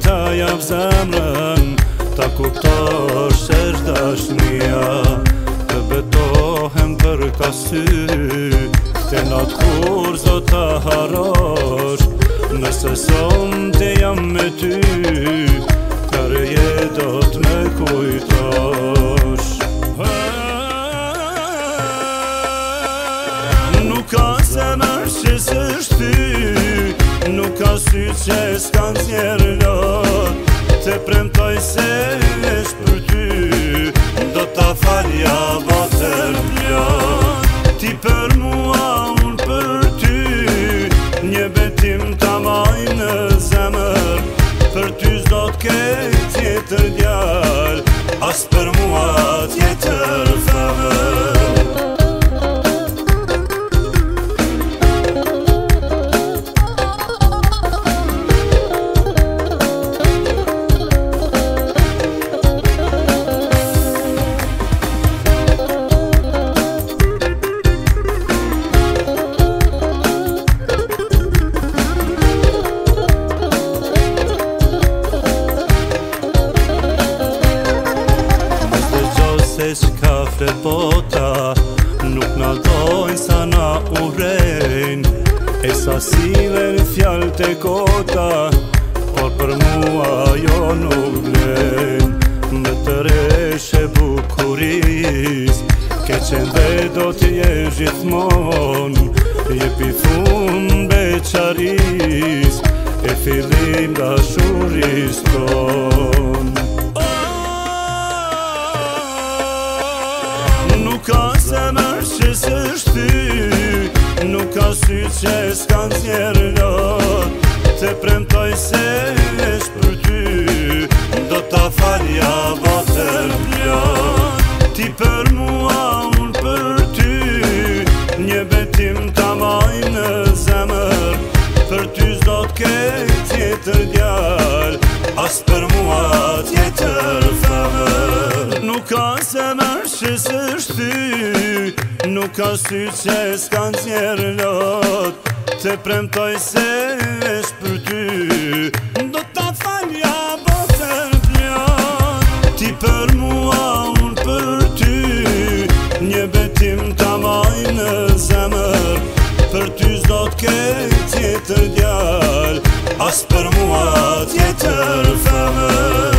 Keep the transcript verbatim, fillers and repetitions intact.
ta jap zemrën, ta kuptosh qesh dashnia. Të betohem për ka sy, te natë kur zot ta harosh. Nëse son të jam me ty, kërje do t'me kujtosh. Nuk ka zemër që s'është ty, nuk ka sy që s'kan zjerë lot. Te premtoj se esh për ty, do t'a falja botën plot. Ti për mua, unë për ty, një betim t'a maj në zemër. Për ty s'do t'kej tjetër djal, as për mua tjetër femër. Qka flet bota, nuk na dojnë sa na urejnë. E sa sive në fjallë të kota, por për mua jo nuk vlejnë. Më të reshe bukuris, ke qenë dhe do t'jesh gjithmon. Jepi fund beqaris, e fillim dashuris ton. Nuk ka zemër që s'është ty, nuk ka sy që s'kan zjerë lot. Te premtoj se esh për ty, do t'a falja botën plot. Ti për mua, unë për ty, një betim t'a maj në zemër. Për ty s'do t'kej tjetër djal, as për mua tjetër femër. Nuk ka zemër që s'është ty, nuk ka sy që s'kan zjerë lot. Te premtoj se esh për ty, do t'a falja botën plot. Ti për mua, unë për ty, një betim t'a maj në zemër. Për ty s'do t'kej tjetër djal, as për mua tjetër femër.